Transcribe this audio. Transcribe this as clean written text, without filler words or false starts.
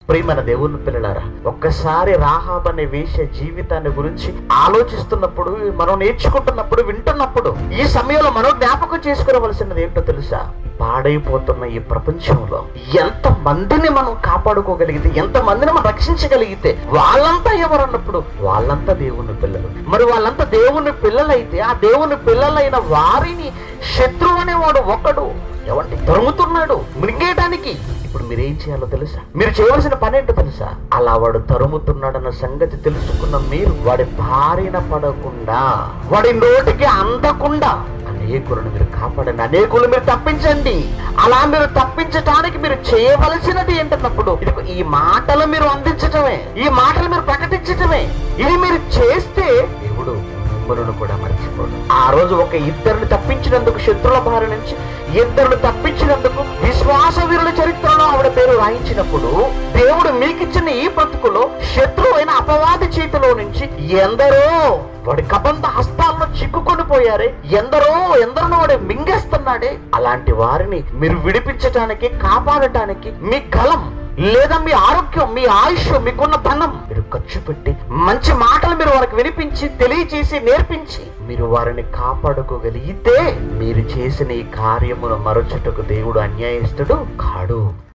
ప్రియమైన దేవుని పిల్లలారా, ఒక్కసారి రాహాబ్ అనే వేశ్య జీవితాన్ని గురించి ఆలోచిస్తున్నప్పుడు, మనం నేర్చుకుంటున్నప్పుడు, వింటున్నప్పుడు ఈ సమయంలో మనం జ్ఞాపకం చేసుకోవలసినది ఏంటో తెలుసా? పాడైపోతున్న ఈ ప్రపంచంలో ఎంత మందిని మనం కాపాడుకోగలిగితే, ఎంత మందిని మనం రక్షించగలిగితే వాళ్ళంతా ఎవరన్నప్పుడు వాళ్ళంతా దేవుని పిల్లలు. మరి వాళ్ళంతా దేవుని పిల్లలైతే ఆ దేవుని పిల్లలైన వారిని శత్రువు అనేవాడు ఒకడు ఏమంటే తరుముతున్నాడు మృంగేయడానికి. ఇప్పుడు మీరేం చేయాలో తెలుసా? మీరు చేయవలసిన పని ఏంటో తెలుసా? అలా వాడు తరుముతున్నాడన్న సంగతి తెలుసుకున్న మీరు వాడి బారిన పడకుండా, వాడి నోటికి అందకుండా అనేకులను మీరు కాపాడండి, అనేకులు మీరు తప్పించండి. అలా మీరు తప్పించటానికి మీరు చేయవలసినది ఏంటన్నప్పుడు ఇదిగో ఈ మాటలు మీరు అందించటమే, ఈ మాటలు మీరు ప్రకటించటమే. ఇది మీరు చేస్తే దేవుడు మిమ్మల్ని కూడా మర్చిపోడు. ఆ రోజు ఒక ఇద్దరిని తప్పించినందుకు, శత్రుల బారి నుంచి ఇద్దరిని తప్పించినందుకు విశ్వాస వీరుల చరిత్రలో ఆవిడ పేరు రాయించినప్పుడు, దేవుడు మీకిచ్చిన ఈ బ్రతుకులో శత్రువైన అపవాది చేతిలో నుంచి ఎందరో వాడి కబంధ హస్తాల్లో చిక్కుకొని పోయారే, ఎందరో వాడు మింగేస్తున్నాడే. అలాంటి వారిని మీరు విడిపించటానికి, కాపాడటానికి మీ గలం లేదా మీ ఆరోగ్యం, మీ ఆయుష్, మీకున్న ధనం మీరు ఖర్చు పెట్టి మంచి మాటలు మీరు వారికి వినిపించి, తెలియచేసి, నేర్పించి మీరు వారిని కాపాడుకోగలిగితే మీరు చేసిన ఈ కార్యమును మరచుటకు దేవుడు అన్యాయస్తుడు కాడు.